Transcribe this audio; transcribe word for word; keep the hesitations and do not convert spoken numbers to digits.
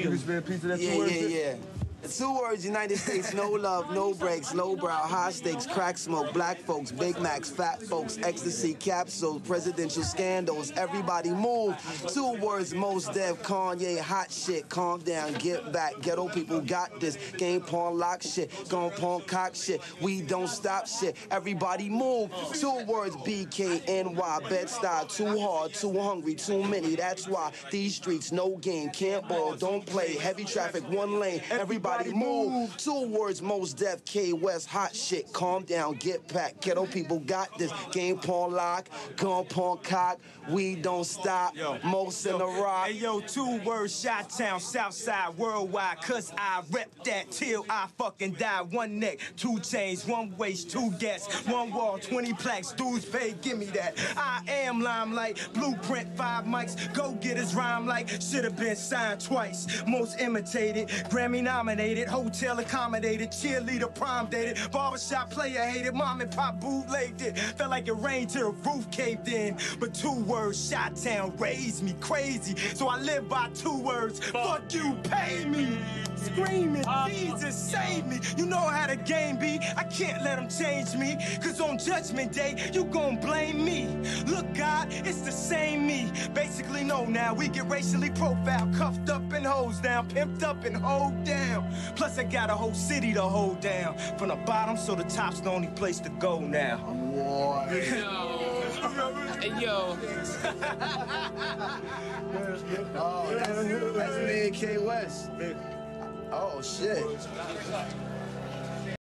Can you spit a piece of that Yeah, two words? yeah, yeah. The two words, United States, no love, no breaks, low brow, high stakes, crack smoke, black folks, Big Macs, fat folks, ecstasy, capsules, presidential scandals, everybody move. Two words, most deaf, Kanye, hot shit, calm down, get back, ghetto people got this, game pawn lock shit, gon' pawn cock shit, we don't stop shit, everybody move. Two words, B K N Y, Bed-Stuy, too hard, too hungry, too many, that's why these streets, no game, can't ball, don't play, heavy traffic, one lane, everybody move. Two words, most deaf, K West, hot shit, calm down, get back, ghetto people got this, game pawn lock, gun pawn cock, we don't stop, yo, most yo, in the rock. Hey yo, two words, Chi-Town, Southside, worldwide, cause I rep that till I fucking die. One neck, two chains, one waist, two gas, one wall, twenty plaques, dudes pay, give me that. I am limelight, blueprint, five mics, go get his rhyme like, should've been signed twice. Most imitated, Grammy nominated, hotel accommodated, cheerleader prom dated, barbershop player hated, mom and pop bootlegged it. Felt like it rained till the roof caved in. But two words, Chi-Town raised me crazy. So I live by two words, fuck you, pay me. Screaming, Jesus save me. You know how the game be, I can't let them change me. Cause on judgment day, you gon' blame me. Look God, it's the same me. Basically no now, we get racially profiled, cuffed up and hosed down, pimped up and hold down. Plus I got a whole city to hold down. From the bottom, so the top's the only place to go now. Boy. Hey, yo. Oh, that's, that's me and K West. Oh, shit.